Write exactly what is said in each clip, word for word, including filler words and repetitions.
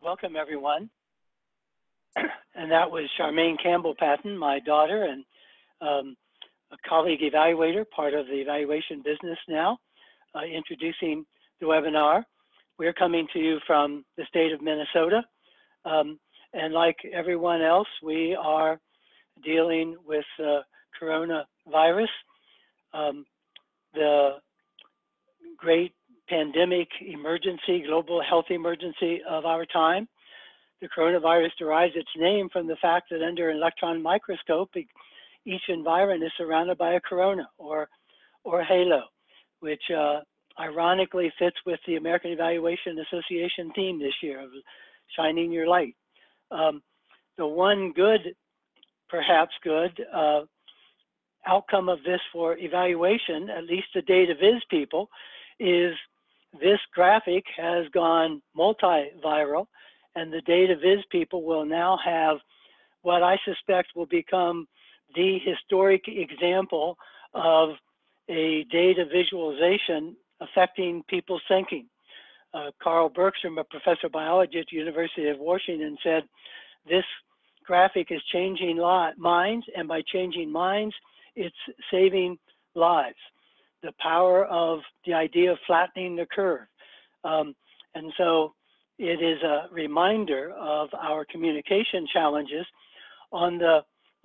welcome everyone. And that was Charmaine Campbell Patton, my daughter and um, a colleague evaluator, part of the evaluation business now, uh, introducing the webinar. We're coming to you from the state of Minnesota. Um, and like everyone else, we are dealing with uh, coronavirus, um, the great pandemic emergency, global health emergency of our time. The coronavirus derives its name from the fact that under an electron microscope, each environment is surrounded by a corona or, or halo, which uh, ironically fits with the American Evaluation Association theme this year of shining your light. Um, the one good, perhaps good, uh, outcome of this for evaluation, at least the data viz people, is this graphic has gone multi-viral, and the data viz people will now have what I suspect will become the historic example of a data visualization affecting people's thinking. Uh, Carl Bergstrom, a professor of biology at the University of Washington, said this graphic is changing minds, and by changing minds, it's saving lives. The power of the idea of flattening the curve. Um, and so it is a reminder of our communication challenges on the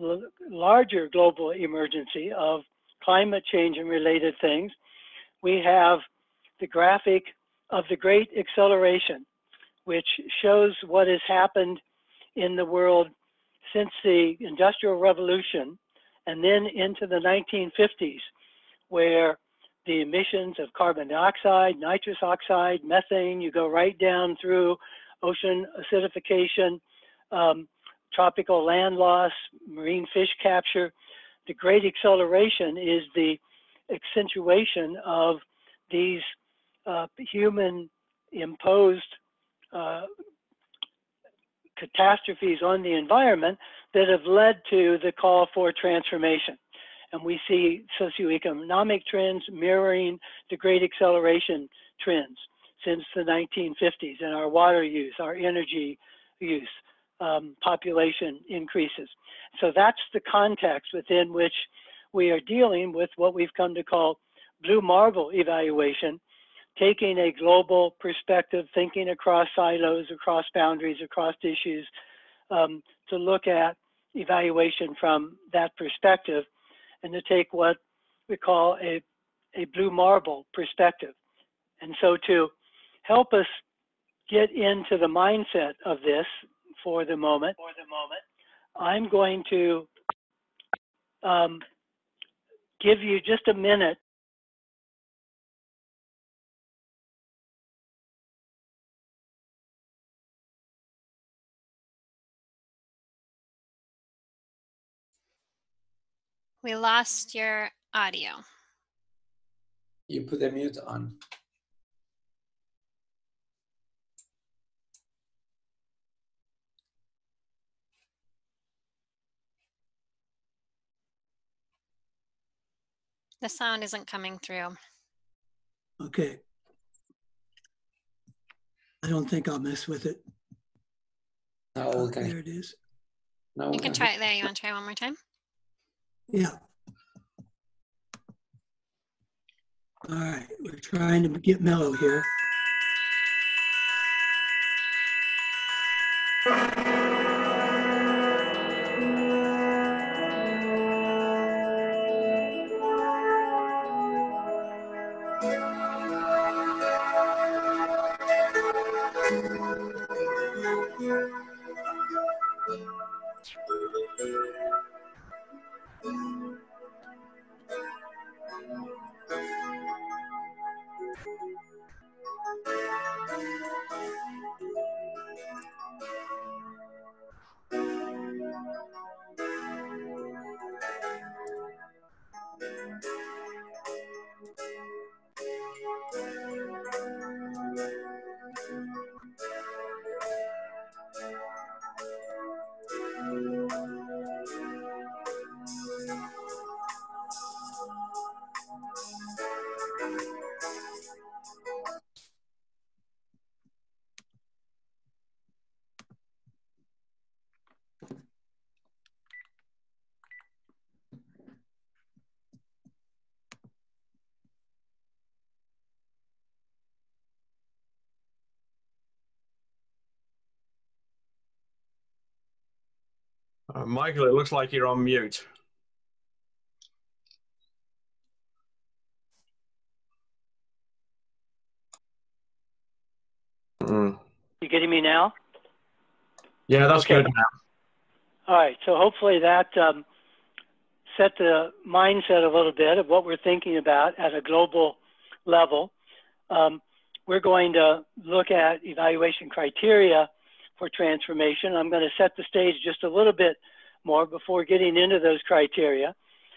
larger global emergency of climate change and related things. We have the graphic of the Great Acceleration, which shows what has happened in the world since the Industrial Revolution and then into the nineteen fifties, where the emissions of carbon dioxide, nitrous oxide, methane, you go right down through ocean acidification, um, tropical land loss, marine fish capture. The Great Acceleration is the accentuation of these uh, human-imposed uh, catastrophes on the environment that have led to the call for transformation. And we see socioeconomic trends mirroring the Great Acceleration trends since the nineteen fifties in our water use, our energy use, um, population increases. So that's the context within which we are dealing with what we've come to call blue marble evaluation, taking a global perspective, thinking across silos, across boundaries, across issues, um, to look at evaluation from that perspective, and to take what we call a, a blue marble perspective. And so to help us get into the mindset of this for the moment, for the moment I'm going to um, give you just a minute We lost your audio. You put the mute on. The sound isn't coming through. Okay. I don't think I'll mess with it. No, Oh, okay. there it is. No, You can try it there. You want to try one more time? Yeah. All right, we're trying to get mellow here. Uh, Michael, it looks like you're on mute. Mm. You getting me now? Yeah, that's Okay. good now. All right. So hopefully that um, set the mindset a little bit of what we're thinking about at a global level. Um, we're going to look at evaluation criteria for transformation. I'm going to set the stage just a little bit more before getting into those criteria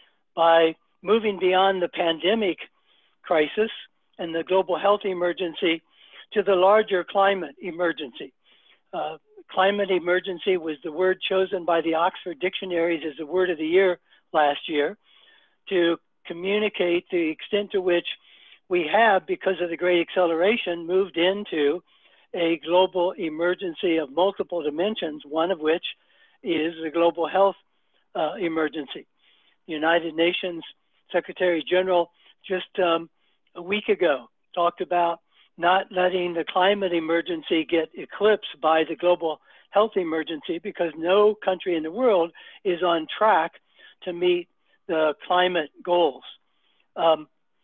by moving beyond the pandemic crisis and the global health emergency to the larger climate emergency. Uh, climate emergency was the word chosen by the Oxford dictionaries as the word of the year last year to communicate the extent to which we have, because of the great acceleration, moved into a global emergency of multiple dimensions, one of which is the global health uh, emergency. The United Nations Secretary General just um, a week ago talked about not letting the climate emergency get eclipsed by the global health emergency, because no country in the world is on track to meet the climate goals. Um,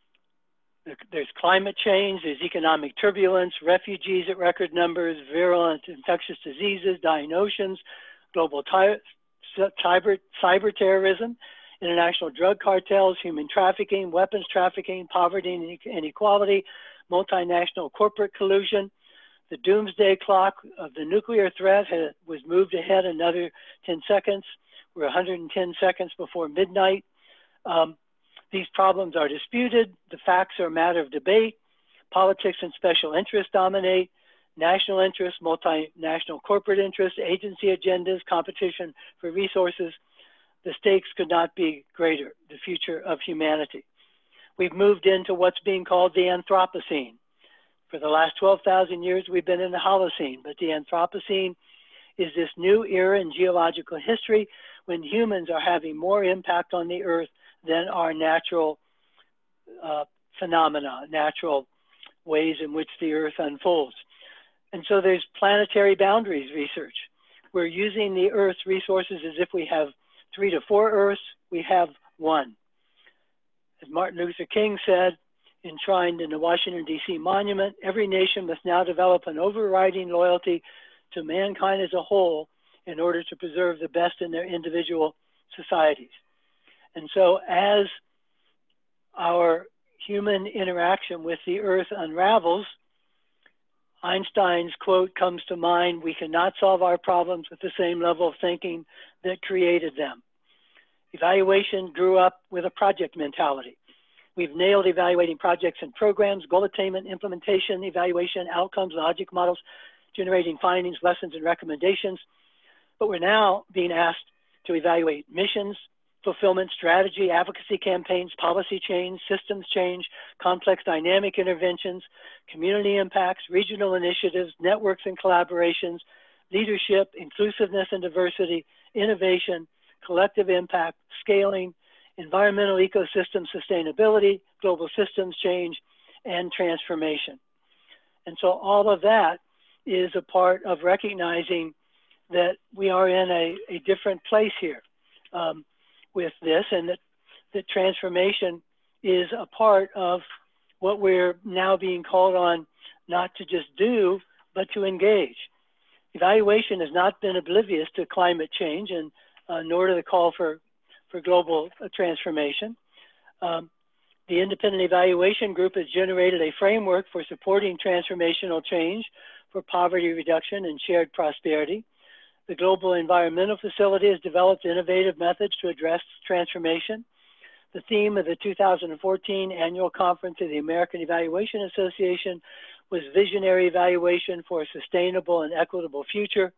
there's climate change, there's economic turbulence, refugees at record numbers, virulent infectious diseases, dying oceans, global cyber, cyber terrorism, international drug cartels, human trafficking, weapons trafficking, poverty and inequality, multinational corporate collusion. The doomsday clock of the nuclear threat had, was moved ahead another ten seconds. We're one hundred ten seconds before midnight. Um, these problems are disputed. The facts are a matter of debate. Politics and special interests dominate. National interests, multinational corporate interests, agency agendas, competition for resources. The stakes could not be greater, the future of humanity. We've moved into what's being called the Anthropocene. For the last twelve thousand years, we've been in the Holocene, but the Anthropocene is this new era in geological history when humans are having more impact on the Earth than our natural uh, phenomena, natural ways in which the Earth unfolds. And so there's planetary boundaries research. We're using the Earth's resources as if we have three to four Earths, we have one. As Martin Luther King said, enshrined in the Washington, D C monument, every nation must now develop an overriding loyalty to mankind as a whole in order to preserve the best in their individual societies. And so as our human interaction with the Earth unravels, Einstein's quote comes to mind: "We cannot solve our problems with the same level of thinking that created them." Evaluation grew up with a project mentality. We've nailed evaluating projects and programs, goal attainment, implementation, evaluation, outcomes, logic models, generating findings, lessons, and recommendations. But we're now being asked to evaluate missions, fulfillment, strategy, advocacy campaigns, policy change, systems change, complex dynamic interventions, community impacts, regional initiatives, networks and collaborations, leadership, inclusiveness and diversity, innovation, collective impact, scaling, environmental ecosystem sustainability, global systems change, and transformation. And so all of that is a part of recognizing that we are in a, a different place here um, with this, and that, that transformation is a part of what we're now being called on not to just do, but to engage. Evaluation has not been oblivious to climate change, and uh, nor to the call for for global uh, transformation. Um, the Independent Evaluation Group has generated a framework for supporting transformational change for poverty reduction and shared prosperity. The Global Environmental Facility has developed innovative methods to address transformation. The theme of the two thousand fourteen annual conference of the American Evaluation Association was Visionary Evaluation for a Sustainable and Equitable Future.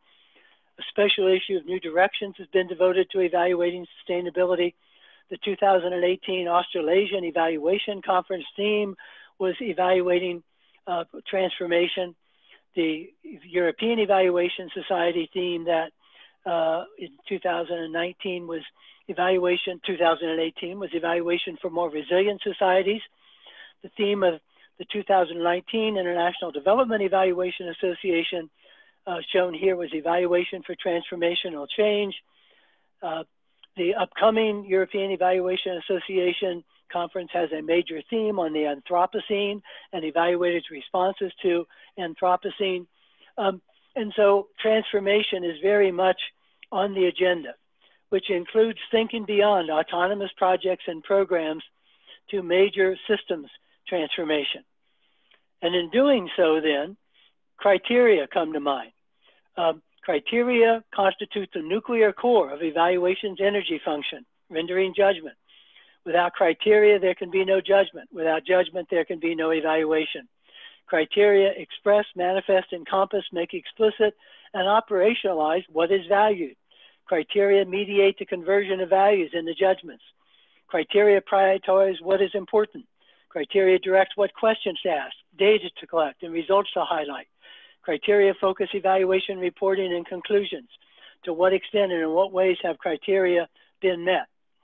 A special issue of New Directions has been devoted to evaluating sustainability. The two thousand eighteen Australasian Evaluation Conference theme was evaluating uh, transformation. The European Evaluation Society theme that uh, in two thousand nineteen was evaluation, two thousand eighteen was evaluation for more resilient societies. The theme of the two thousand nineteen International Development Evaluation Association Uh, shown here was evaluation for transformational change. Uh, the upcoming European Evaluation Association conference has a major theme on the Anthropocene and evaluators' responses to Anthropocene. Um, and so transformation is very much on the agenda, which includes thinking beyond autonomous projects and programs to major systems transformation. And in doing so then, criteria come to mind. Um, criteria constitute the nuclear core of evaluation's energy function, rendering judgment. Without criteria, there can be no judgment. Without judgment, there can be no evaluation. Criteria express, manifest, encompass, make explicit, and operationalize what is valued. Criteria mediate the conversion of values into judgments. Criteria prioritize what is important. Criteria directs what questions to ask, data to collect, and results to highlight. Criteria focus evaluation reporting and conclusions. To what extent and in what ways have criteria been met?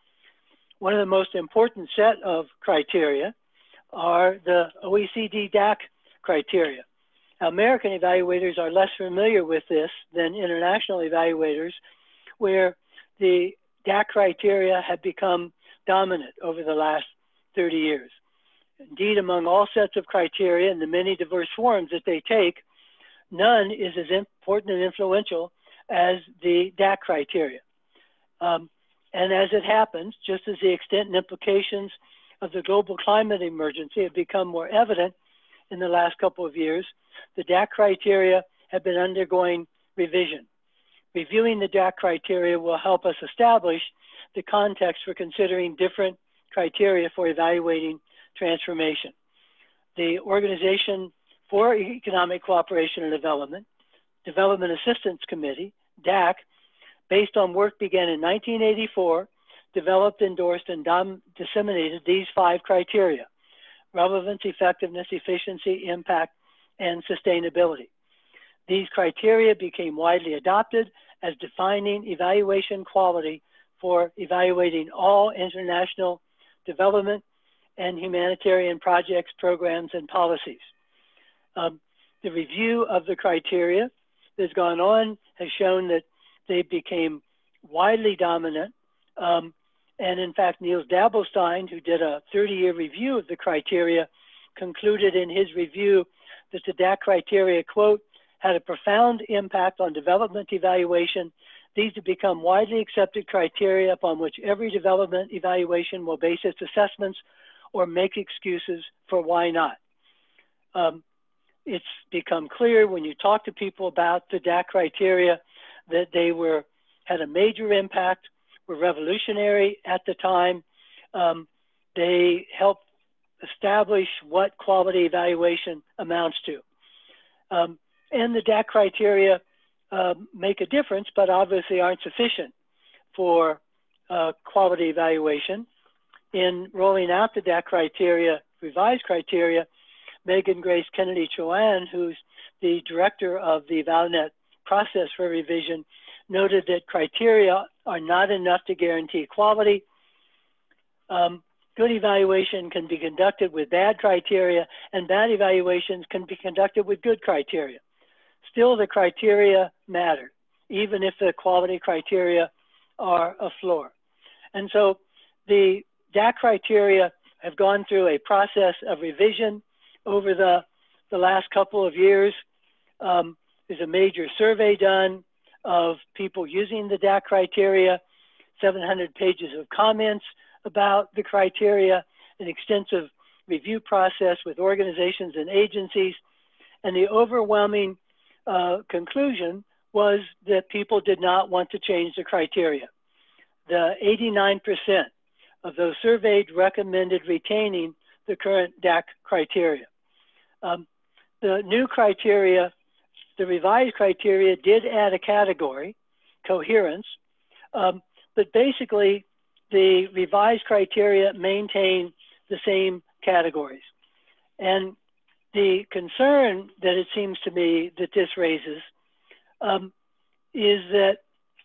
One of the most important set of criteria are the O E C D D A C criteria. Now, American evaluators are less familiar with this than international evaluators, where the D A C criteria have become dominant over the last thirty years. Indeed, among all sets of criteria and the many diverse forms that they take, none is as important and influential as the D A C criteria. Um, and as it happens, just as the extent and implications of the global climate emergency have become more evident in the last couple of years, the D A C criteria have been undergoing revision. Reviewing the D A C criteria will help us establish the context for considering different criteria for evaluating transformation. The Organization for Economic Cooperation and Development, Development Assistance Committee, D A C, based on work began in nineteen eighty-four, developed, endorsed, and disseminated these five criteria: relevance, effectiveness, efficiency, impact, and sustainability. These criteria became widely adopted as defining evaluation quality for evaluating all international development and humanitarian projects, programs, and policies. Um, the review of the criteria that's gone on has shown that they became widely dominant. Um, and in fact, Niels Dabelstein, who did a thirty-year review of the criteria, concluded in his review that the D A C criteria, quote, had a profound impact on development evaluation. These have become widely accepted criteria upon which every development evaluation will base its assessments or make excuses for why not. Um, it's become clear when you talk to people about the D A C criteria that they were had a major impact, were revolutionary at the time. Um, they helped establish what quality evaluation amounts to. Um, and the D A C criteria uh, make a difference, but obviously aren't sufficient for uh, quality evaluation. In rolling out the D A C criteria, revised criteria, Megan Grace Kennedy Chowan, who's the director of the ValNet process for revision, noted that criteria are not enough to guarantee quality. Um, good evaluation can be conducted with bad criteria, and bad evaluations can be conducted with good criteria. Still, the criteria matter, even if the quality criteria are a floor. And so the D A C criteria have gone through a process of revision over the, the last couple of years. Um, there's a major survey done of people using the D A C criteria, seven hundred pages of comments about the criteria, an extensive review process with organizations and agencies. And the overwhelming uh, conclusion was that people did not want to change the criteria. The eighty-nine percent of those surveyed recommended retaining the current D A C criteria. Um, the new criteria, the revised criteria, did add a category, coherence, um, but basically the revised criteria maintain the same categories. And the concern that it seems to me that this raises um, is that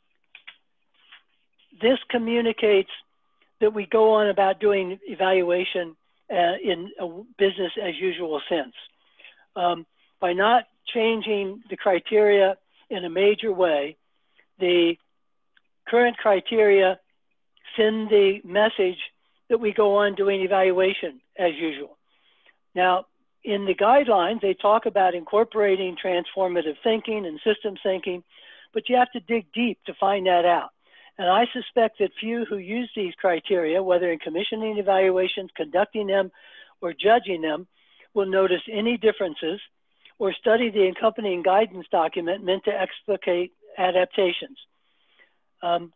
this communicates that we go on about doing evaluation uh, in a business as usual sense. Um, by not changing the criteria in a major way, the current criteria send the message that we go on doing evaluation as usual. Now, in the guidelines, they talk about incorporating transformative thinking and systems thinking, but you have to dig deep to find that out. And I suspect that few who use these criteria, whether in commissioning evaluations, conducting them, or judging them, will notice any differences or study the accompanying guidance document meant to explicate adaptations. Um,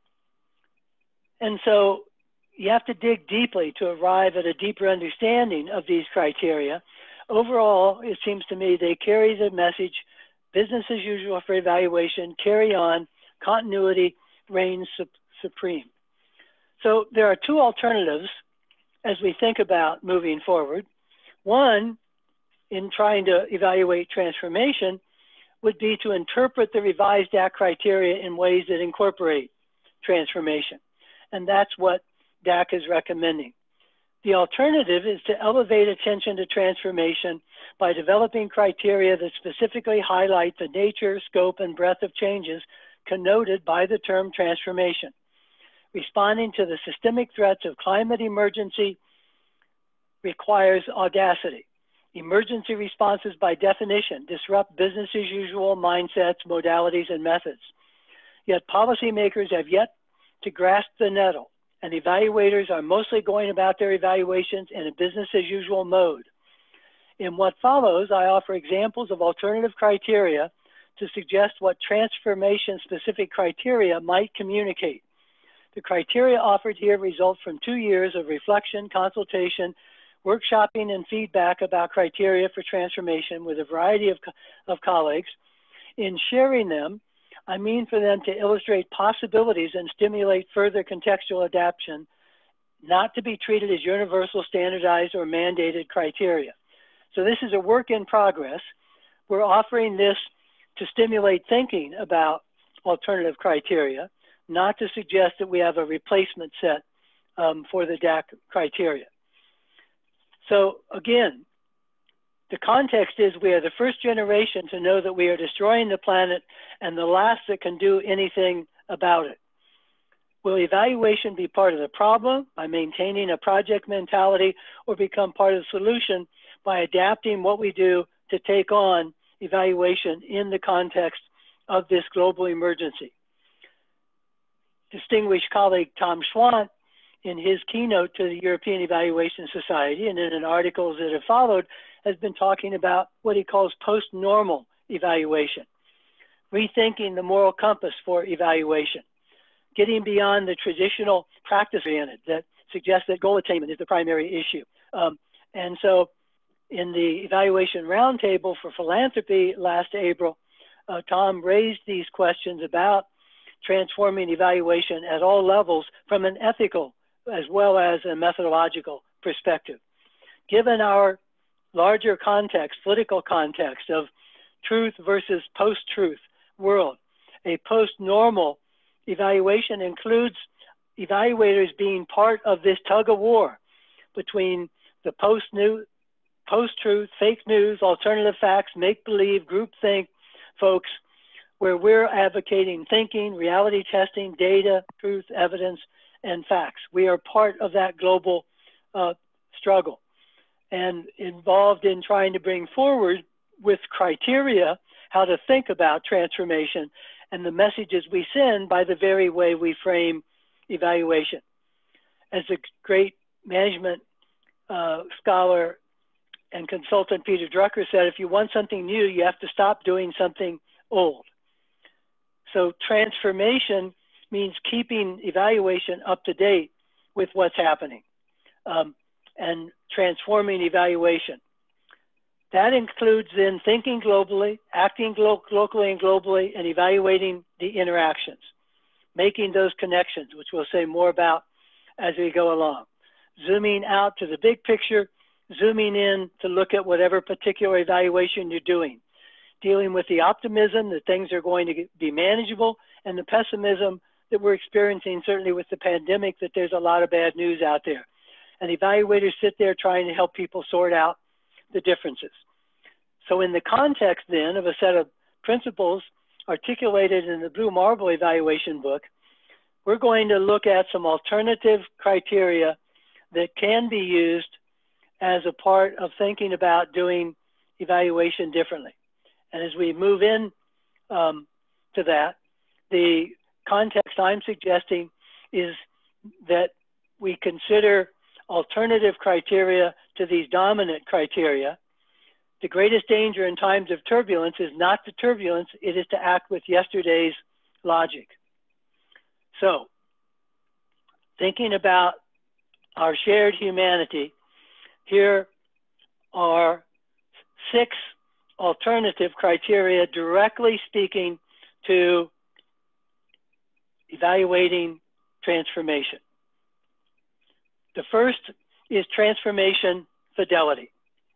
and so you have to dig deeply to arrive at a deeper understanding of these criteria. Overall, it seems to me they carry the message, business as usual for evaluation, carry on, continuity reigns su supreme. So there are two alternatives as we think about moving forward. One, in trying to evaluate transformation, would be to interpret the revised D A C criteria in ways that incorporate transformation. And that's what D A C is recommending. The alternative is to elevate attention to transformation by developing criteria that specifically highlight the nature, scope, and breadth of changes connoted by the term transformation. Responding to the systemic threats of climate emergency requires audacity. Emergency responses, by definition, disrupt business as usual mindsets, modalities, and methods. Yet policymakers have yet to grasp the nettle, and evaluators are mostly going about their evaluations in a business as usual mode. In what follows, I offer examples of alternative criteria to suggest what transformation-specific criteria might communicate. The criteria offered here result from two years of reflection, consultation, workshopping, and feedback about criteria for transformation with a variety of, co of colleagues. In sharing them, I mean for them to illustrate possibilities and stimulate further contextual adaptation, not to be treated as universal, standardized, or mandated criteria. So this is a work in progress. We're offering this to stimulate thinking about alternative criteria, not to suggest that we have a replacement set um, for the D A C criteria. So again, the context is we are the first generation to know that we are destroying the planet and the last that can do anything about it. Will evaluation be part of the problem by maintaining a project mentality, or become part of the solution by adapting what we do to take on evaluation in the context of this global emergency? Distinguished colleague Tom Schwandt, in his keynote to the European Evaluation Society and in articles that have followed, has been talking about what he calls post-normal evaluation, rethinking the moral compass for evaluation, getting beyond the traditional practice oriented that suggests that goal attainment is the primary issue. Um, and so in the evaluation roundtable for philanthropy last April, uh, Tom raised these questions about transforming evaluation at all levels from an ethical as well as a methodological perspective. Given our larger context, political context of truth versus post-truth world, a post-normal evaluation includes evaluators being part of this tug of war between the post-new, post-truth, fake news, alternative facts, make-believe, groupthink folks, where we're advocating thinking, reality testing, data, truth, evidence, and facts. We are part of that global uh, struggle and involved in trying to bring forward with criteria how to think about transformation and the messages we send by the very way we frame evaluation. As the great management uh, scholar and consultant Peter Drucker said, if you want something new, you have to stop doing something old. So transformation means keeping evaluation up to date with what's happening um, and transforming evaluation. That includes then thinking globally, acting glo locally and globally, and evaluating the interactions, making those connections, which we'll say more about as we go along. Zooming out to the big picture, zooming in to look at whatever particular evaluation you're doing, dealing with the optimism that things are going to be manageable and the pessimism that we're experiencing, certainly with the pandemic, that there's a lot of bad news out there. And evaluators sit there trying to help people sort out the differences. So in the context then of a set of principles articulated in the Blue Marble evaluation book, we're going to look at some alternative criteria that can be used as a part of thinking about doing evaluation differently. And as we move in um, to that, the context I'm suggesting is that we consider alternative criteria to these dominant criteria. The greatest danger in times of turbulence is not the turbulence, it is to act with yesterday's logic. So, thinking about our shared humanity, here are six alternative criteria directly speaking to evaluating transformation. The first is transformation fidelity.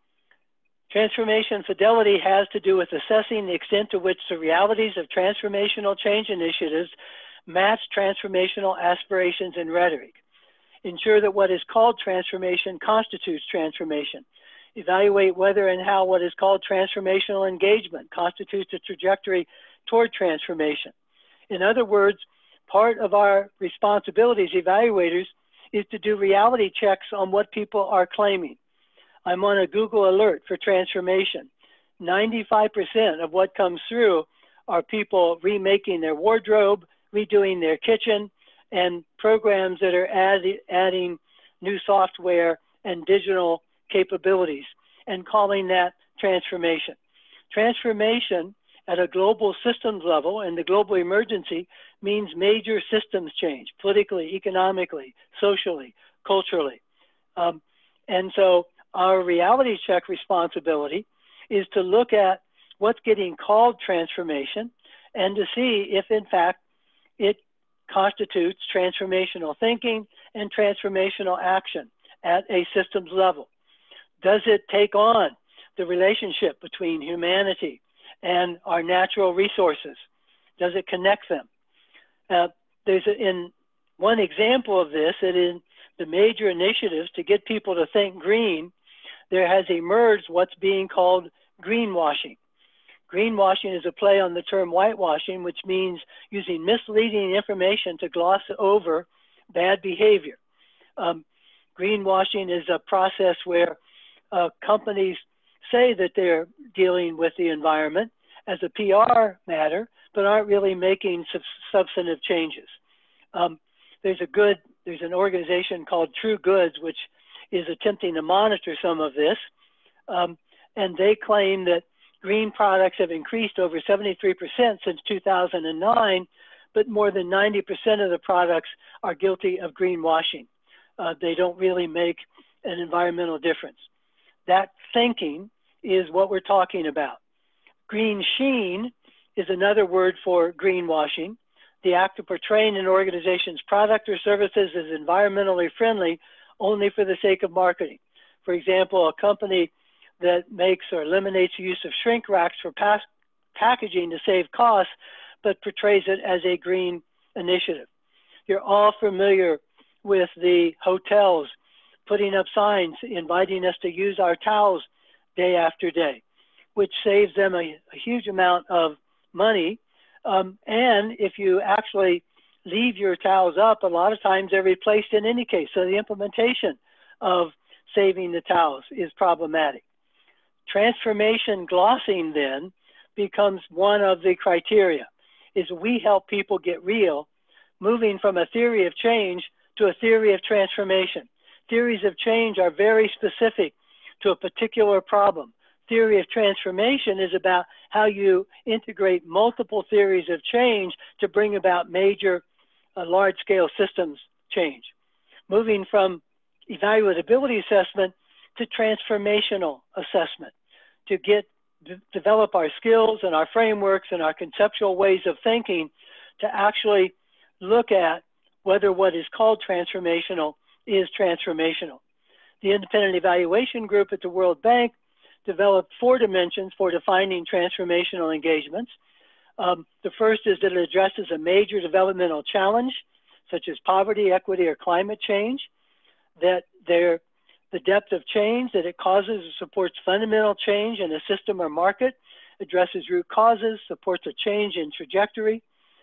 Transformation fidelity has to do with assessing the extent to which the realities of transformational change initiatives match transformational aspirations and rhetoric. Ensure that what is called transformation constitutes transformation. Evaluate whether and how what is called transformational engagement constitutes a trajectory toward transformation. In other words, part of our responsibilities, evaluators, is to do reality checks on what people are claiming. I'm on a Google alert for transformation. ninety-five percent of what comes through are people remaking their wardrobe, redoing their kitchen, and programs that are add, adding new software and digital capabilities and calling that transformation. Transformation at a global systems level and the global emergency means major systems change, politically, economically, socially, culturally. Um, and so our reality check responsibility is to look at what's getting called transformation and to see if in fact it constitutes transformational thinking and transformational action at a systems level. Does it take on the relationship between humanity and our natural resources? Does it connect them? Uh, there's a, in one example of this, that in the major initiatives to get people to think green, there has emerged what's being called greenwashing. Greenwashing is a play on the term whitewashing, which means using misleading information to gloss over bad behavior. Um, greenwashing is a process where uh, companies say that they're dealing with the environment as a P R matter, but aren't really making sub substantive changes. Um, there's a good, there's an organization called True Goods, which is attempting to monitor some of this. Um, and they claim that green products have increased over seventy-three percent since two thousand nine, but more than ninety percent of the products are guilty of greenwashing. Uh, they don't really make an environmental difference. That thinking is what we're talking about. Green sheen is another word for greenwashing, the act of portraying an organization's product or services as environmentally friendly only for the sake of marketing. For example, a company that makes or eliminates the use of shrink racks for pass packaging to save costs, but portrays it as a green initiative. You're all familiar with the hotels putting up signs inviting us to use our towels day after day, which saves them a, a huge amount of money. Um, and if you actually leave your towels up, a lot of times they're replaced in any case. So the implementation of saving the towels is problematic. Transformation glossing then becomes one of the criteria, is we help people get real, moving from a theory of change to a theory of transformation. Theories of change are very specific to a particular problem. Theory of transformation is about how you integrate multiple theories of change to bring about major uh, large-scale systems change. Moving from evaluability assessment to transformational assessment to get develop our skills and our frameworks and our conceptual ways of thinking to actually look at whether what is called transformational is transformational. The Independent Evaluation Group at the World Bank developed four dimensions for defining transformational engagements. Um, the first is that it addresses a major developmental challenge, such as poverty, equity, or climate change, that there the depth of change that it causes supports fundamental change in a system or market, addresses root causes, supports a change in trajectory.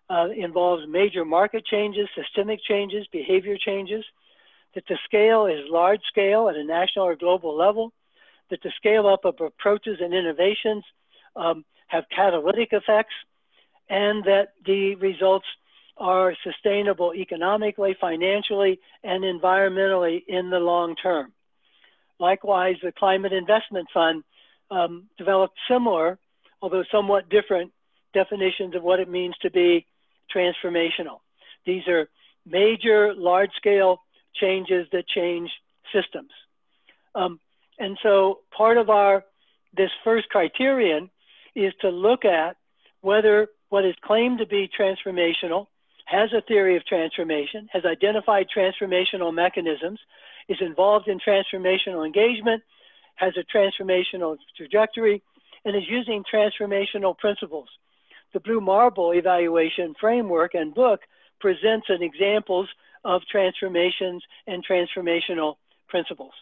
uh, involves major market changes, systemic changes, behavior changes, that the scale is large scale at a national or global level, that the scale up of approaches and innovations um, have catalytic effects, and that the results are sustainable economically, financially, and environmentally in the long term. Likewise, the Climate Investment Fund um, developed similar, although somewhat different, definitions of what it means to be transformational. These are major, large-scale changes that change systems. Um, and so part of our, this first criterion is to look at whether what is claimed to be transformational has a theory of transformation, has identified transformational mechanisms, is involved in transformational engagement, has a transformational trajectory, and is using transformational principles. The Blue Marble evaluation framework and book presents an examples of transformations and transformational principles.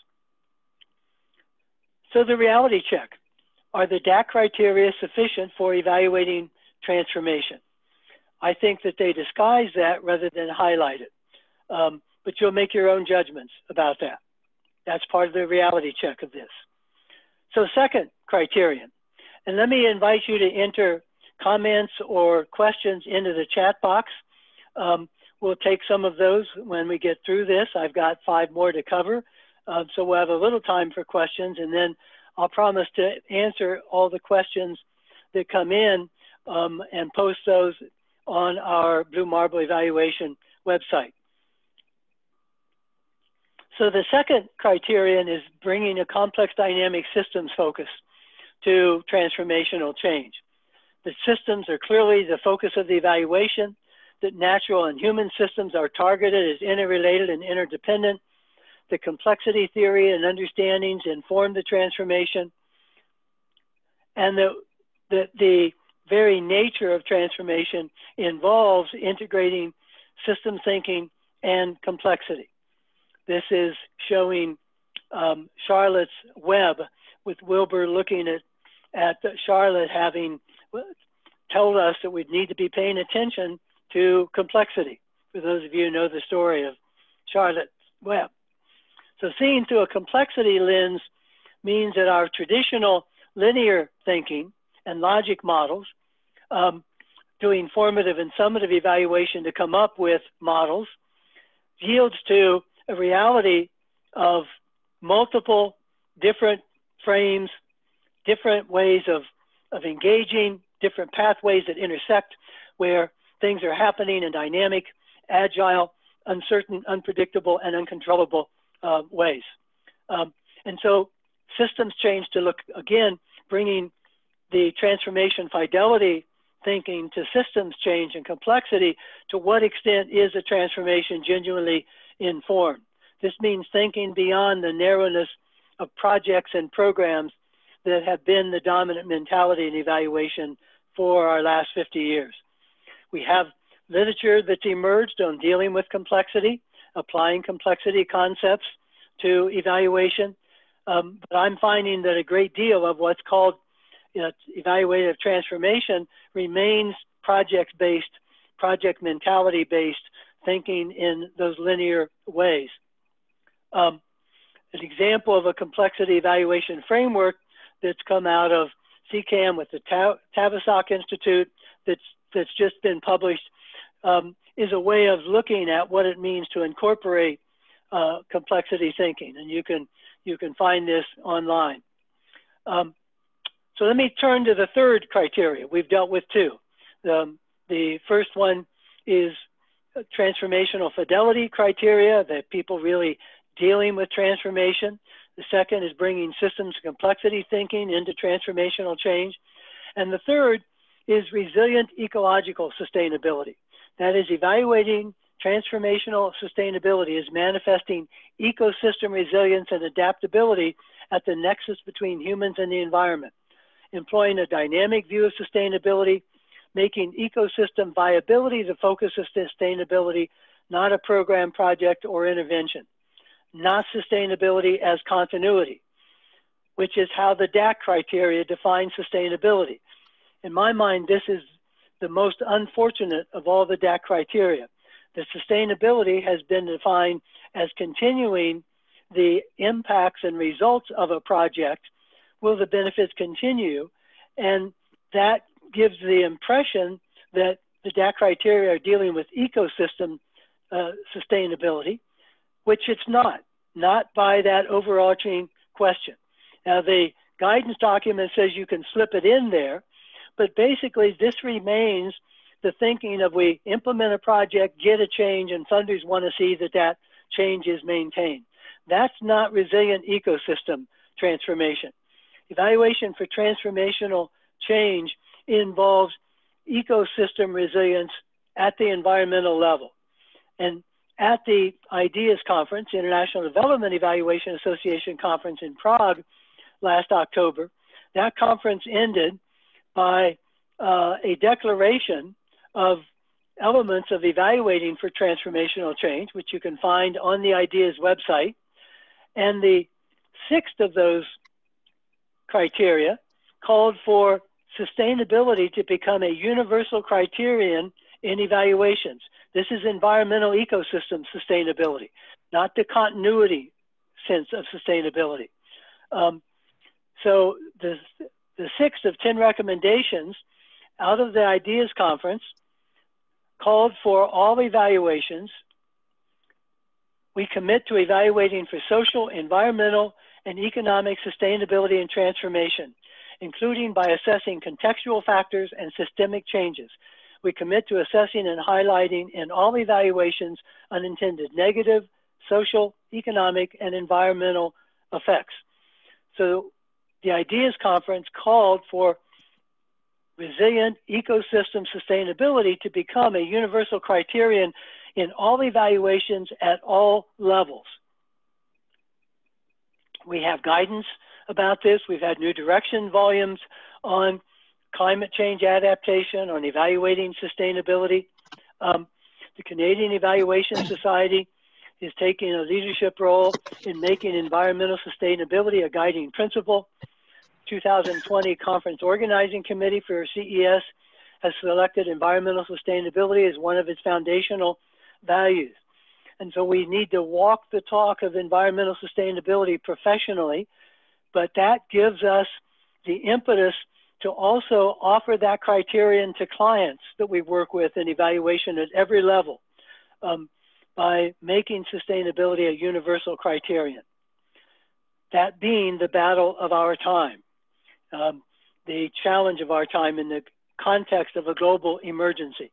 So the reality check. Are the D A C criteria sufficient for evaluating transformation? I think that they disguise that rather than highlight it. Um, but you'll make your own judgments about that. That's part of the reality check of this. So second criterion, and let me invite you to enter comments or questions into the chat box. Um, we'll take some of those when we get through this. I've got five more to cover. Uh, so we'll have a little time for questions, and then I'll promise to answer all the questions that come in um, and post those on our Blue Marble evaluation website. So the second criterion is bringing a complex dynamic systems focus to transformational change. The systems are clearly the focus of the evaluation, that natural and human systems are targeted as interrelated and interdependent. The complexity theory and understandings inform the transformation, and the, the, the very nature of transformation involves integrating system thinking and complexity. This is showing um, Charlotte's web, with Wilbur looking at, at Charlotte having told us that we'd need to be paying attention to complexity, for those of you who know the story of Charlotte's web. So seeing through a complexity lens means that our traditional linear thinking and logic models, um, doing formative and summative evaluation to come up with models, yields to a reality of multiple different frames, different ways of, of engaging, different pathways that intersect, where things are happening in dynamic, agile, uncertain, unpredictable, and uncontrollable uh, ways. Um, and so systems change to look, again, bringing the transformation fidelity thinking to systems change and complexity. To what extent is a transformation genuinely informed? This means thinking beyond the narrowness of projects and programs that have been the dominant mentality in evaluation for our last fifty years. We have literature that's emerged on dealing with complexity, applying complexity concepts to evaluation. Um, but I'm finding that a great deal of what's called you know, evaluative transformation remains project-based, project mentality-based thinking in those linear ways. Um, an example of a complexity evaluation framework that's come out of C CAM with the Tavistock Institute that's, that's just been published um, is a way of looking at what it means to incorporate uh, complexity thinking. And you can, you can find this online. Um, so let me turn to the third criteria. We've dealt with two. The, the first one is transformational fidelity criteria, that people really dealing with transformation. The second is bringing systems complexity thinking into transformational change. And the third is resilient ecological sustainability. That is evaluating transformational sustainability as manifesting ecosystem resilience and adaptability at the nexus between humans and the environment, employing a dynamic view of sustainability, making ecosystem viability the focus of sustainability, not a program, project, or intervention, not sustainability as continuity, which is how the D A C criteria defines sustainability. In my mind, this is the most unfortunate of all the D A C criteria. The sustainability has been defined as continuing the impacts and results of a project. Will the benefits continue? And that gives the impression that the D A C criteria are dealing with ecosystem uh, sustainability, which it's not, not by that overarching question. Now, the guidance document says you can slip it in there, but basically this remains the thinking of we implement a project, get a change, and funders want to see that that change is maintained. That's not resilient ecosystem transformation. Evaluation for transformational change involves ecosystem resilience at the environmental level. And at the IDEAS conference, International Development Evaluation Association conference in Prague last October, that conference ended by uh, a declaration of elements of evaluating for transformational change, which you can find on the IDEAS website. And the sixth of those criteria called for sustainability to become a universal criterion in evaluations. This is environmental ecosystem sustainability, not the continuity sense of sustainability. Um, so the, the sixth of ten recommendations out of the IDEAS conference called for all evaluations. We commit to evaluating for social, environmental, and economic sustainability and transformation, including by assessing contextual factors and systemic changes. We commit to assessing and highlighting in all evaluations unintended negative, social, economic, and environmental effects. So the IDEAS conference called for resilient ecosystem sustainability to become a universal criterion in all evaluations at all levels. We have guidance about this. We've had new direction volumes on climate change adaptation, on evaluating sustainability. Um, the Canadian Evaluation Society is taking a leadership role in making environmental sustainability a guiding principle. two thousand twenty Conference Organizing Committee for C E S has selected environmental sustainability as one of its foundational values. And so we need to walk the talk of environmental sustainability professionally, but that gives us the impetus to also offer that criterion to clients that we work with in evaluation at every level um, by making sustainability a universal criterion. That being the battle of our time, um, the challenge of our time in the context of a global emergency.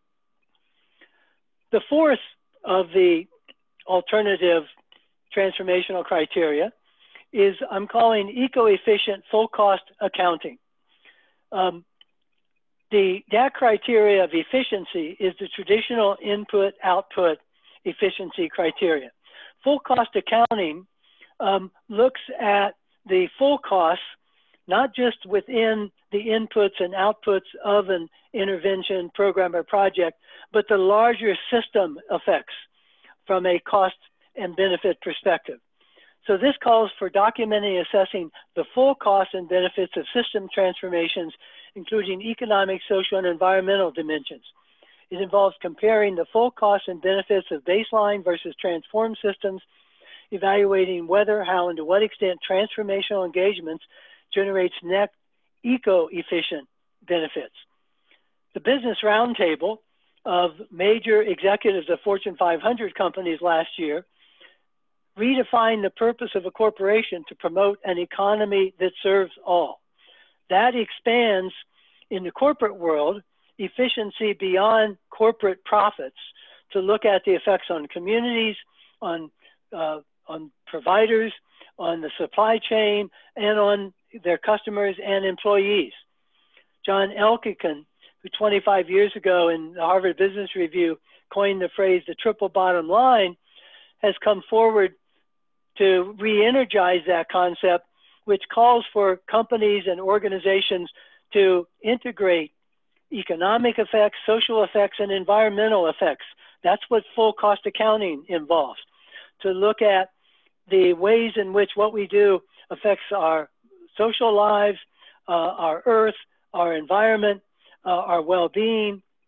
The fourth of the alternative transformational criteria is I'm calling eco-efficient full cost accounting. Um, the D A C criteria of efficiency is the traditional input-output efficiency criteria. Full cost accounting um, looks at the full costs, not just within the inputs and outputs of an intervention program or project, but the larger system effects from a cost and benefit perspective. So this calls for documenting and assessing the full costs and benefits of system transformations, including economic, social, and environmental dimensions. It involves comparing the full costs and benefits of baseline versus transformed systems, evaluating whether, how, and to what extent transformational engagements generates net eco-efficient benefits. The Business Roundtable of major executives of Fortune five hundred companies last year redefined the purpose of a corporation to promote an economy that serves all. That expands in the corporate world efficiency beyond corporate profits to look at the effects on communities, on, uh, on providers, on the supply chain, and on their customers and employees. John Elkington, who twenty-five years ago in the Harvard Business Review coined the phrase the triple bottom line, has come forward to re-energize that concept, which calls for companies and organizations to integrate economic effects, social effects, and environmental effects. That's what full cost accounting involves, to look at the ways in which what we do affects our social lives, uh, our earth, our environment, uh, our well-being,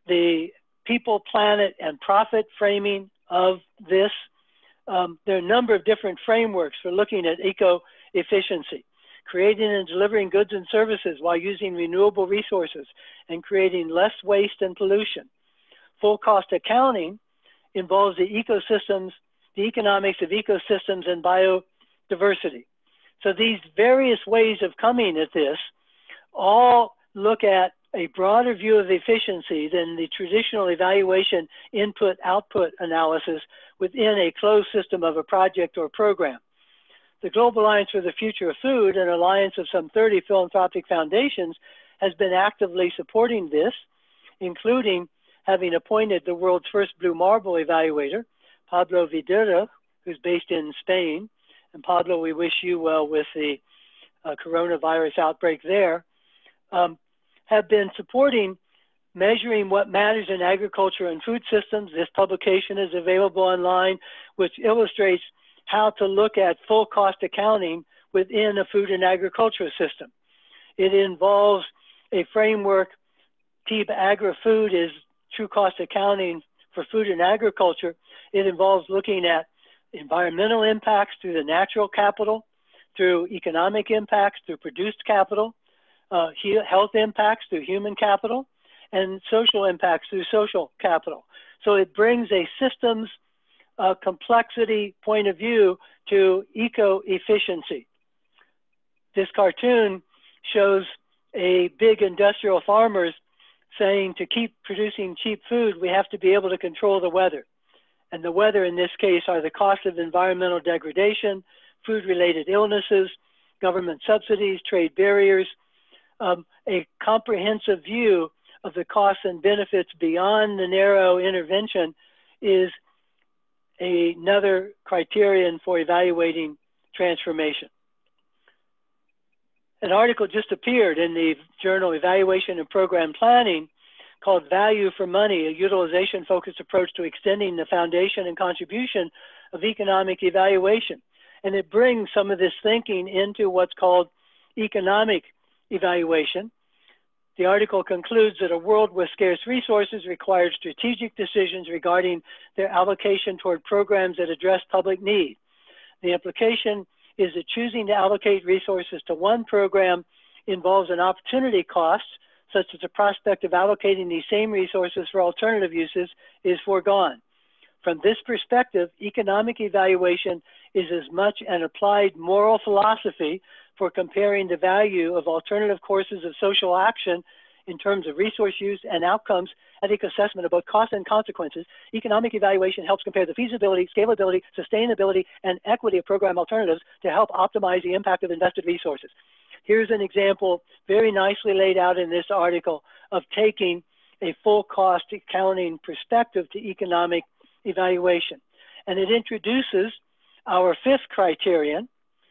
the people, planet, and profit framing of this. Um, there are a number of different frameworks for looking at eco-efficiency, creating and delivering goods and services while using renewable resources and creating less waste and pollution. Full cost accounting involves the ecosystems, the economics of ecosystems and biodiversity. So these various ways of coming at this all look at a broader view of efficiency than the traditional evaluation input-output analysis within a closed system of a project or program. The Global Alliance for the Future of Food, an alliance of some thirty philanthropic foundations, has been actively supporting this, including having appointed the world's first Blue Marble evaluator, Pablo Videra, who's based in Spain. And Pablo, we wish you well with the uh, coronavirus outbreak there. Um, have been supporting measuring what matters in agriculture and food systems. This publication is available online, which illustrates how to look at full cost accounting within a food and agriculture system. It involves a framework. T B Agri-Food is true cost accounting for food and agriculture. It involves looking at environmental impacts through the natural capital, through economic impacts through produced capital, uh, health impacts through human capital, and social impacts through social capital. So it brings a systems uh, complexity point of view to eco-efficiency. This cartoon shows a big industrial farmers saying to keep producing cheap food, we have to be able to control the weather. And the weather in this case are the cost of environmental degradation, food-related illnesses, government subsidies, trade barriers, um, a comprehensive view of the costs and benefits beyond the narrow intervention is another criterion for evaluating transformation. An article just appeared in the journal Evaluation and Program Planning called Value for Money, a utilization-focused approach to extending the foundation and contribution of economic evaluation. And it brings some of this thinking into what's called economic evaluation. The article concludes that a world with scarce resources requires strategic decisions regarding their allocation toward programs that address public need. The implication is that choosing to allocate resources to one program involves an opportunity cost, such that the prospect of allocating these same resources for alternative uses is foregone. From this perspective, economic evaluation is as much an applied moral philosophy for comparing the value of alternative courses of social action in terms of resource use and outcomes and assessment of both costs and consequences. Economic evaluation helps compare the feasibility, scalability, sustainability, and equity of program alternatives to help optimize the impact of invested resources. Here's an example very nicely laid out in this article of taking a full cost accounting perspective to economic evaluation. And it introduces our fifth criterion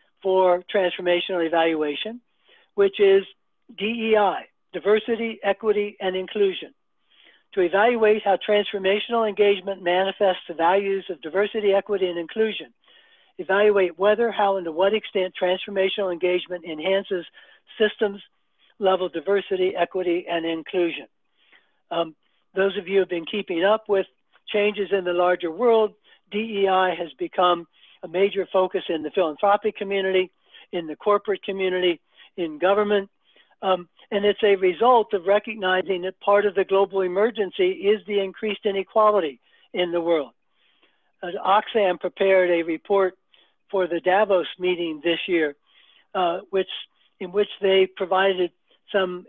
for transformational evaluation, which is D E I, diversity, equity, and inclusion. To evaluate how transformational engagement manifests the values of diversity, equity, and inclusion. Evaluate whether, how, and to what extent transformational engagement enhances systems level diversity, equity, and inclusion. Um, those of you who have been keeping up with changes in the larger world, D E I has become a major focus in the philanthropic community, in the corporate community, in government. Um, and it's a result of recognizing that part of the global emergency is the increased inequality in the world. Uh, Oxfam prepared a report for the Davos meeting this year, uh, which, in which they provided some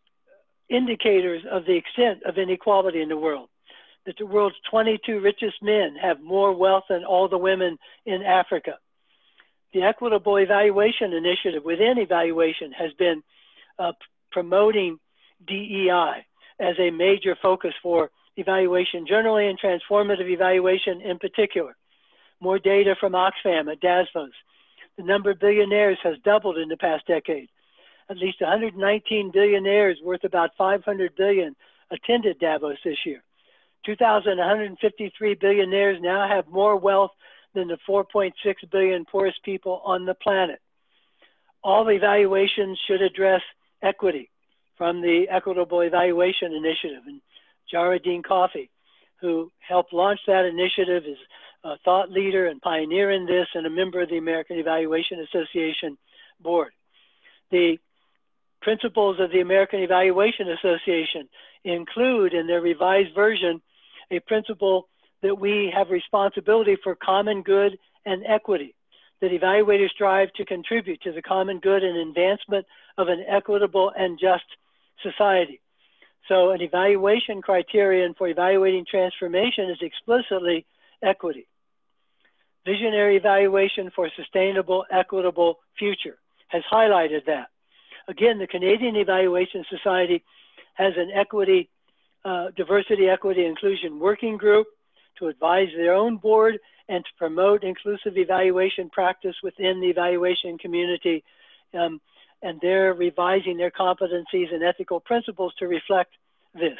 indicators of the extent of inequality in the world. That the world's twenty-two richest men have more wealth than all the women in Africa. The Equitable Evaluation Initiative within evaluation has been uh, promoting D E I as a major focus for evaluation generally and transformative evaluation in particular. More data from Oxfam at Davos. The number of billionaires has doubled in the past decade. At least one hundred nineteen billionaires worth about five hundred billion attended Davos this year. two thousand one hundred fifty-three billionaires now have more wealth than the four point six billion poorest people on the planet. All evaluations should address equity from the Equitable Evaluation Initiative. And Jaruddin Coffey, who helped launch that initiative, is a thought leader and pioneer in this, and a member of the American Evaluation Association board. The principles of the American Evaluation Association include, in their revised version, a principle that we have responsibility for common good and equity, that evaluators strive to contribute to the common good and advancement of an equitable and just society. So an evaluation criterion for evaluating transformation is explicitly equity. Visionary evaluation for sustainable, equitable future has highlighted that. Again, the Canadian Evaluation Society has an equity, uh, diversity, equity, inclusion working group to advise their own board and to promote inclusive evaluation practice within the evaluation community. Um, and they're revising their competencies and ethical principles to reflect this.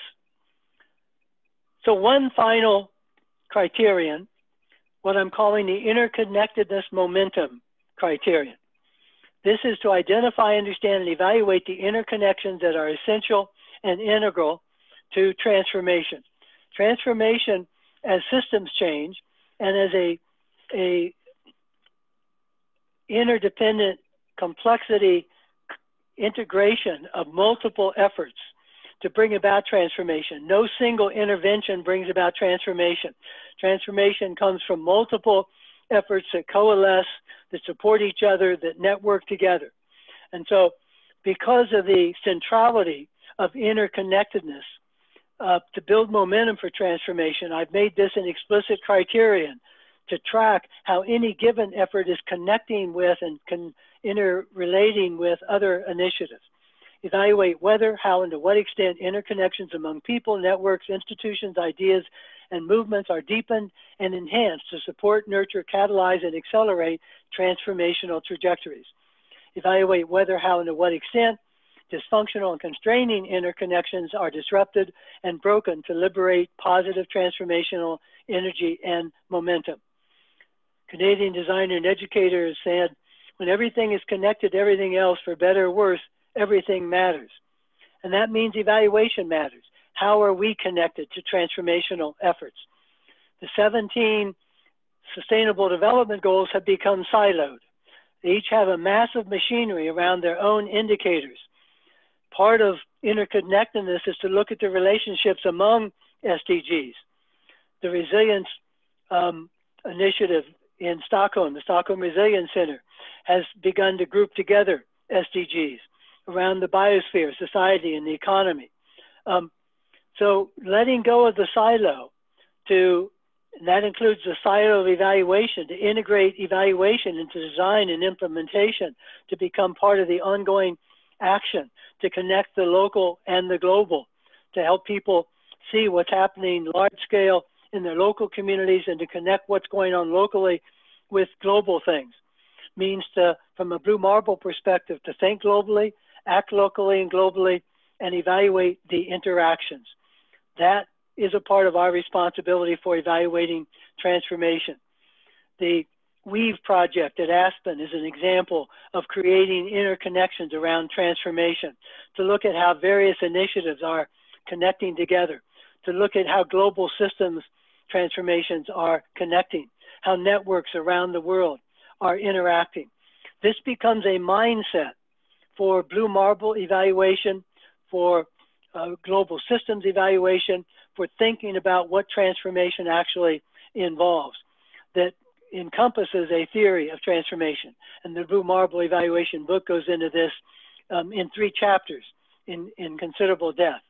So one final criterion, what I'm calling the interconnectedness momentum criterion. This is to identify, understand, and evaluate the interconnections that are essential and integral to transformation. Transformation as systems change and as a, a interdependent complexity integration of multiple efforts to bring about transformation. No single intervention brings about transformation. Transformation comes from multiple efforts that coalesce, that support each other, that network together. And so because of the centrality of interconnectedness, uh, to build momentum for transformation, I've made this an explicit criterion to track how any given effort is connecting with and con interrelating with other initiatives. Evaluate whether, how, and to what extent interconnections among people, networks, institutions, ideas, and movements are deepened and enhanced to support, nurture, catalyze, and accelerate transformational trajectories. Evaluate whether, how, and to what extent dysfunctional and constraining interconnections are disrupted and broken to liberate positive transformational energy and momentum. Canadian designer and educator has said, when everything is connected to everything else, for better or worse, everything matters. And that means evaluation matters. How are we connected to transformational efforts? The seventeen Sustainable Development Goals have become siloed. They each have a massive machinery around their own indicators. Part of interconnectedness is to look at the relationships among S D Gs. The Resilience um, Initiative in Stockholm, the Stockholm Resilience Center, has begun to group together S D Gs around the biosphere, society, and the economy. Um, so letting go of the silo to, and that includes the silo of evaluation, to integrate evaluation into design and implementation, to become part of the ongoing action, to connect the local and the global, to help people see what's happening large scale in their local communities and to connect what's going on locally with global things. Means to, from a Blue Marble perspective, to think globally, act locally and globally, and evaluate the interactions. That is a part of our responsibility for evaluating transformation. The Weave project at Aspen is an example of creating interconnections around transformation, to look at how various initiatives are connecting together, to look at how global systems transformations are connecting, how networks around the world are interacting. This becomes a mindset for Blue Marble evaluation, for uh, global systems evaluation, for thinking about what transformation actually involves, that encompasses a theory of transformation. And the Blue Marble evaluation book goes into this um, in three chapters in, in considerable depth.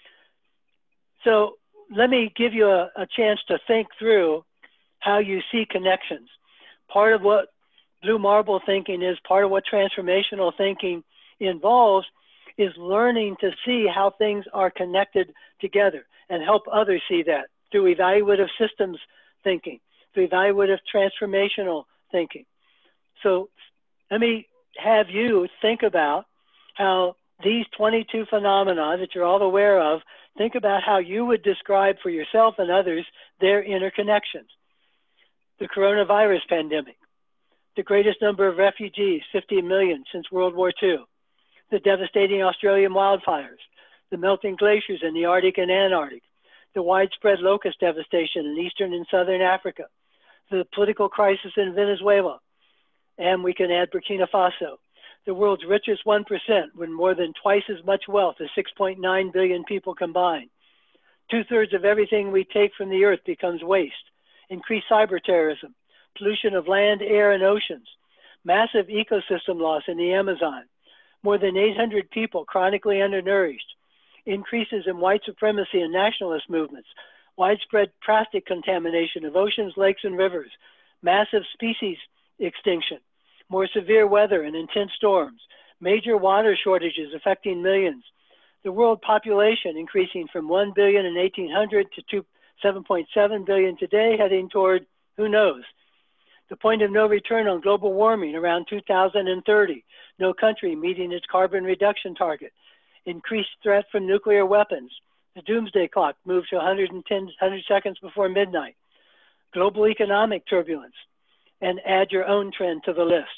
So let me give you a, a chance to think through how you see connections. Part of what Blue Marble thinking is, part of what transformational thinking involves, is learning to see how things are connected together and help others see that through evaluative systems thinking, through evaluative transformational thinking. So let me have you think about how these twenty-two phenomena that you're all aware of, think about how you would describe for yourself and others their interconnections. The coronavirus pandemic, the greatest number of refugees, fifty million since World War Two, the devastating Australian wildfires, the melting glaciers in the Arctic and Antarctic, the widespread locust devastation in eastern and southern Africa, the political crisis in Venezuela, and we can add Burkina Faso, the world's richest one percent with more than twice as much wealth as six point nine billion people combined. Two-thirds of everything we take from the earth becomes waste. Increased cyber terrorism, pollution of land, air, and oceans, massive ecosystem loss in the Amazon, more than eight hundred people chronically undernourished, increases in white supremacy and nationalist movements, widespread plastic contamination of oceans, lakes, and rivers, massive species extinction, more severe weather and intense storms, major water shortages affecting millions, the world population increasing from one billion in eighteen hundred to seven point seven billion today, heading toward, who knows, the point of no return on global warming around two thousand thirty, no country meeting its carbon reduction target, increased threat from nuclear weapons, the doomsday clock moves to one hundred ten, one hundred seconds before midnight, global economic turbulence, and add your own trend to the list.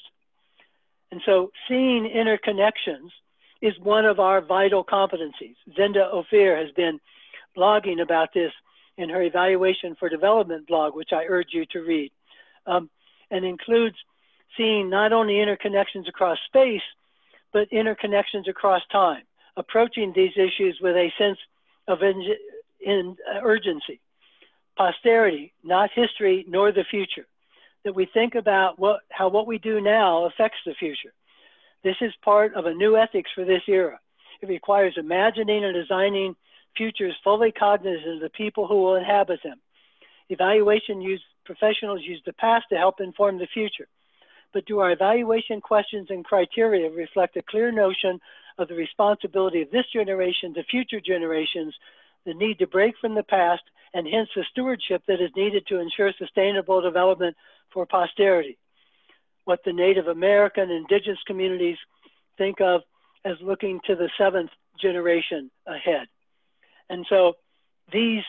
And so seeing interconnections is one of our vital competencies. Zenda Ophir has been blogging about this in her Evaluation for Development blog, which I urge you to read, um, and includes seeing not only interconnections across space, but interconnections across time, approaching these issues with a sense of in, in, uh, urgency. Posterity, not history nor the future, that we think about what, how what we do now affects the future. This is part of a new ethics for this era. It requires imagining and designing futures fully cognizant of the people who will inhabit them. Evaluation use, professionals use the past to help inform the future. But do our evaluation questions and criteria reflect a clear notion of the responsibility of this generation to future generations, the need to break from the past, and hence the stewardship that is needed to ensure sustainable development for posterity? What the Native American indigenous communities think of as looking to the seventh generation ahead. And so these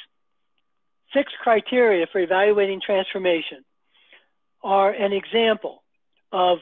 six criteria for evaluating transformation are an example of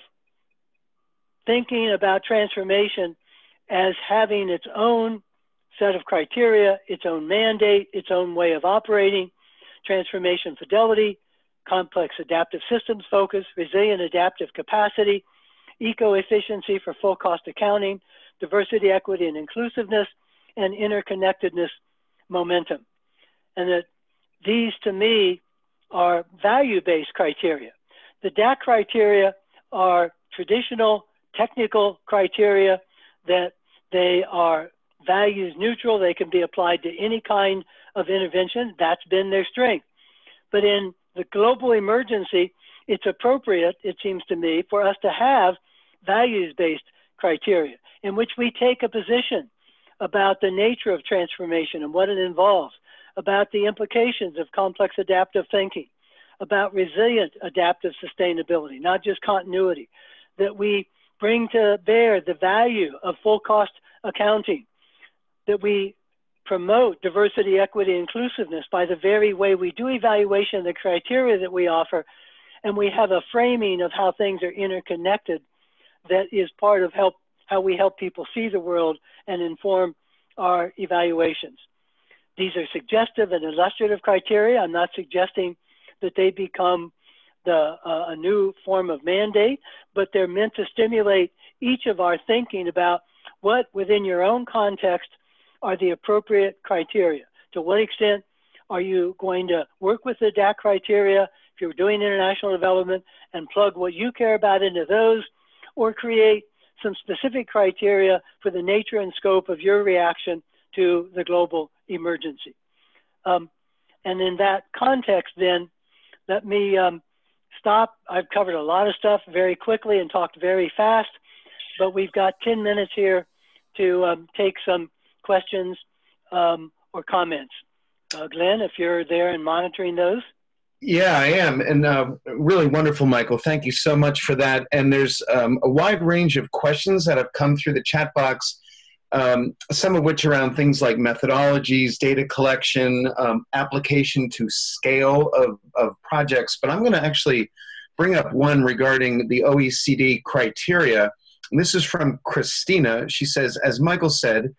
thinking about transformation as having its own set of criteria, its own mandate, its own way of operating, transformation fidelity, complex adaptive systems focus, resilient adaptive capacity, eco-efficiency for full cost accounting, diversity, equity, and inclusiveness, and interconnectedness momentum. And that these, to me, are value-based criteria. The D A C criteria are traditional technical criteria that they are values neutral. They can be applied to any kind of intervention. That's been their strength. But in the global emergency, it's appropriate, it seems to me, for us to have values-based criteria in which we take a position about the nature of transformation and what it involves, about the implications of complex adaptive thinking, about resilient adaptive sustainability, not just continuity, that we bring to bear the value of full cost accounting, that we promote diversity, equity, inclusiveness by the very way we do evaluation, the criteria that we offer, and we have a framing of how things are interconnected that is part of help, how we help people see the world and inform our evaluations. These are suggestive and illustrative criteria. I'm not suggesting that they become the, uh, a new form of mandate, but they're meant to stimulate each of our thinking about what within your own context are the appropriate criteria. To what extent are you going to work with the D A C criteria if you're doing international development and plug what you care about into those, or create some specific criteria for the nature and scope of your reaction to the global emergency. Um, and in that context, then, let me um, stop. I've covered a lot of stuff very quickly and talked very fast, but we've got ten minutes here to um, take some questions um, or comments. Uh, Glenn, if you're there and monitoring those. Yeah, I am. And uh, really wonderful, Michael. Thank you so much for that. And there's um, a wide range of questions that have come through the chat box, um, some of which around things like methodologies, data collection, um, application to scale of, of projects. But I'm going to actually bring up one regarding the O E C D criteria. And this is from Christina. She says, as Michael said,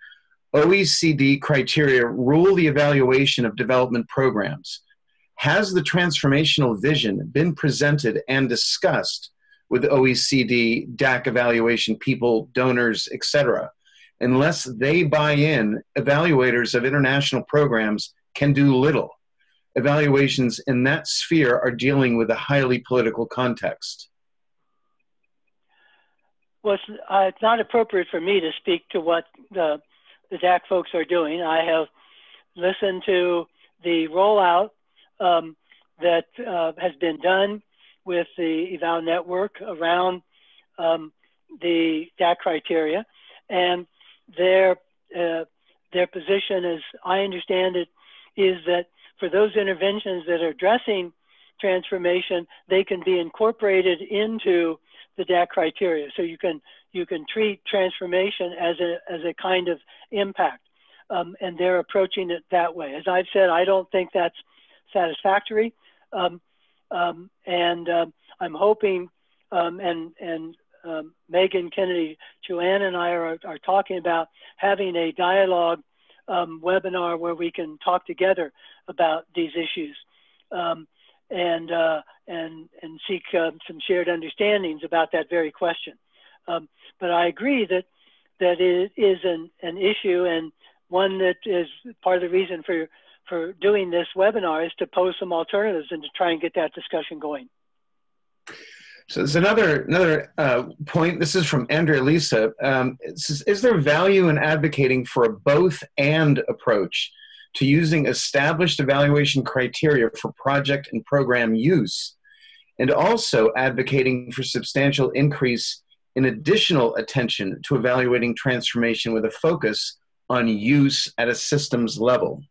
O E C D criteria rule the evaluation of development programs. Has the transformational vision been presented and discussed with O E C D, D A C evaluation people, donors, et cetera? Unless they buy in, evaluators of international programs can do little. Evaluations in that sphere are dealing with a highly political context. Well, it's, uh, it's not appropriate for me to speak to what the, the D A C folks are doing. I have listened to the rollout um, that uh, has been done with the Eval Network around um, the D A C criteria, and their uh, their position, as I understand it, is that for those interventions that are addressing transformation, they can be incorporated into the D A C criteria. So you can you can treat transformation as a as a kind of impact, um, and they're approaching it that way. As I've said, I don't think that's satisfactory, um, um, and um, I'm hoping, um, and and um, Megan Kennedy Chuan and I are are talking about having a dialogue um, webinar where we can talk together about these issues. Um, and uh, and and seek uh, some shared understandings about that very question. Um, but I agree that that it is an, an issue, and one that is part of the reason for for doing this webinar is to pose some alternatives and to try and get that discussion going. So there's another another uh, point. This is from Andrea Lisa. Um, says, is there value in advocating for a both and approach to using established evaluation criteria for project and program use, and also advocating for substantial increase in additional attention to evaluating transformation with a focus on use at a systems level?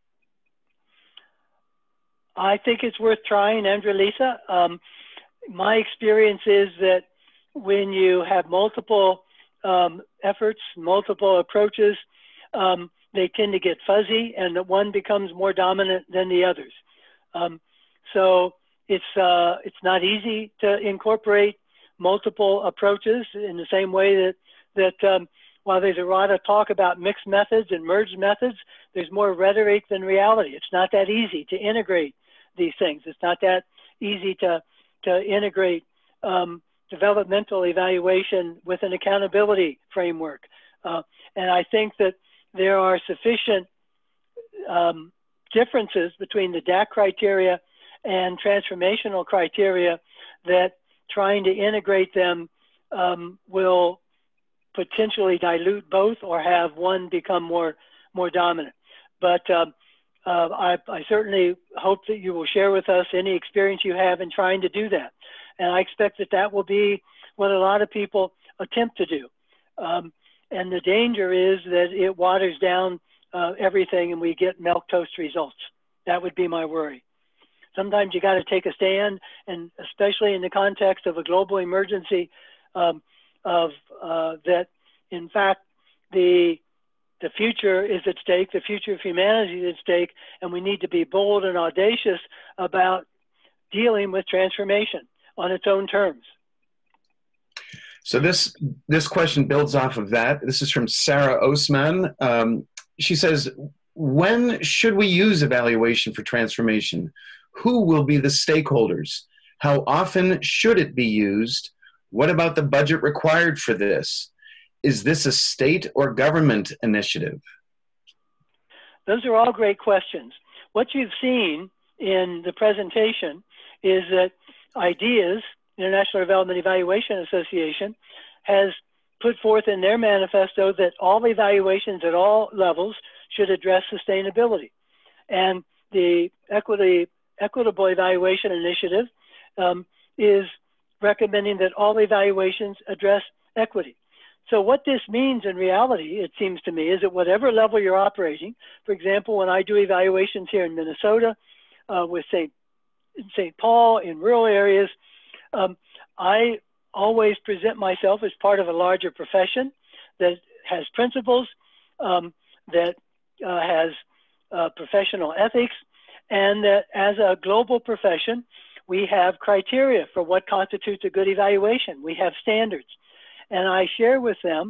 I think it's worth trying, Andrea Lisa. Um, my experience is that when you have multiple um, efforts, multiple approaches, um, they tend to get fuzzy, and that one becomes more dominant than the others. Um, so it's uh, it's not easy to incorporate multiple approaches in the same way that that um, while there's a lot of talk about mixed methods and merged methods, there's more rhetoric than reality. It's not that easy to integrate these things. It's not that easy to to integrate um, developmental evaluation with an accountability framework, uh, and I think that there are sufficient um, differences between the D A C criteria and transformational criteria that trying to integrate them um, will potentially dilute both or have one become more more dominant. But um, uh, I, I certainly hope that you will share with us any experience you have in trying to do that. And I expect that that will be what a lot of people attempt to do. Um, And the danger is that it waters down uh, everything and we get milquetoast results. That would be my worry. Sometimes you got to take a stand, and especially in the context of a global emergency, um, of uh, that, in fact, the, the future is at stake, the future of humanity is at stake, and we need to be bold and audacious about dealing with transformation on its own terms. So this this question builds off of that. This is from Sarah Osman. Um, she says, when should we use evaluation for transformation? Who will be the stakeholders? How often should it be used? What about the budget required for this? Is this a state or government initiative? Those are all great questions. What you've seen in the presentation is that IDEAS, International Development Evaluation Association, has put forth in their manifesto that all evaluations at all levels should address sustainability. And the Equity, Equitable Evaluation Initiative um, is recommending that all evaluations address equity. So what this means in reality, it seems to me, is at whatever level you're operating. For example, when I do evaluations here in Minnesota uh, with Saint Saint Paul in rural areas, Um, I always present myself as part of a larger profession that has principles, um, that uh, has uh, professional ethics, and that as a global profession, we have criteria for what constitutes a good evaluation. We have standards. And I share with them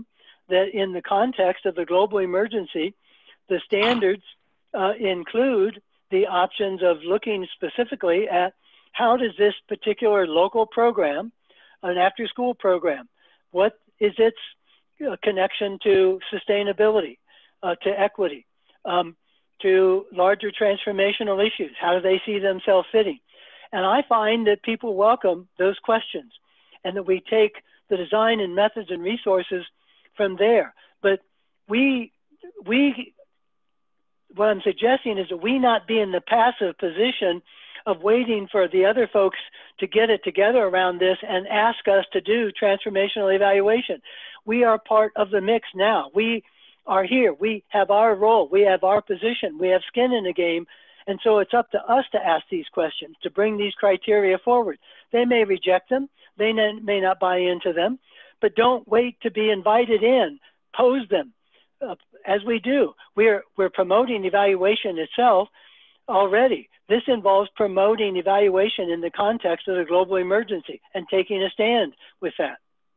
that in the context of the global emergency, the standards uh, include the options of looking specifically at how does this particular local program, an after-school program, what is its uh, connection to sustainability, uh, to equity, um, to larger transformational issues? How do they see themselves fitting? And I find that people welcome those questions and that we take the design and methods and resources from there. But we, we, what I'm suggesting is that we not be in the passive position of waiting for the other folks to get it together around this and ask us to do transformational evaluation. We are part of the mix now. We are here. We have our role. We have our position. We have skin in the game. And so it's up to us to ask these questions, to bring these criteria forward. They may reject them. They may not buy into them, but don't wait to be invited in. Pose them uh, as we do. We're, we're promoting evaluation itself already. This involves promoting evaluation in the context of the global emergency and taking a stand with that.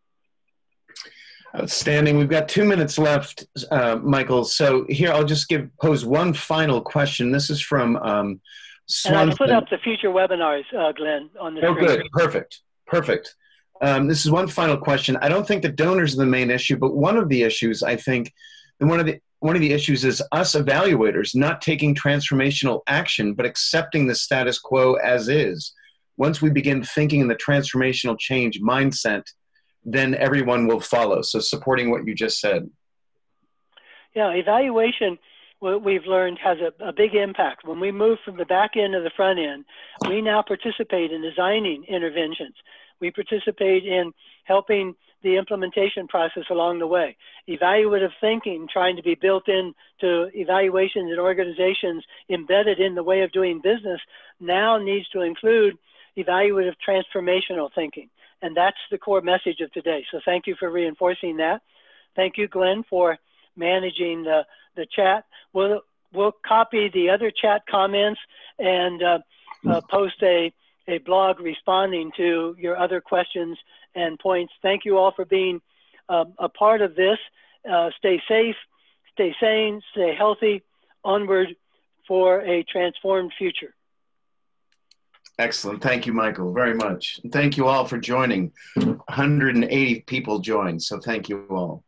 Outstanding. We've got two minutes left, uh, Michael. So here, I'll just give pose one final question. This is from um, Swanson. And I put up the future webinars, uh, Glenn, on the Oh, screen. good. Perfect. Perfect. Um, this is one final question. I don't think the donors are the main issue, but one of the issues, I think, and one of the one of the issues is us evaluators not taking transformational action, but accepting the status quo as is. Once we begin thinking in the transformational change mindset, then everyone will follow. So supporting what you just said. Yeah, evaluation, what we've learned, has a, a big impact. When we move from the back end to the front end, we now participate in designing interventions. We participate in helping the implementation process along the way. Evaluative thinking, trying to be built into evaluations and organizations embedded in the way of doing business, now needs to include evaluative transformational thinking. And that's the core message of today. So thank you for reinforcing that. Thank you, Glenn, for managing the, the chat. We'll, we'll copy the other chat comments and uh, uh, post a, a blog responding to your other questions and points. Thank you all for being uh, a part of this. Uh, stay safe, stay sane, stay healthy, onward for a transformed future. Excellent. Thank you, Michael, very much. And thank you all for joining. one hundred eighty people joined, so thank you all.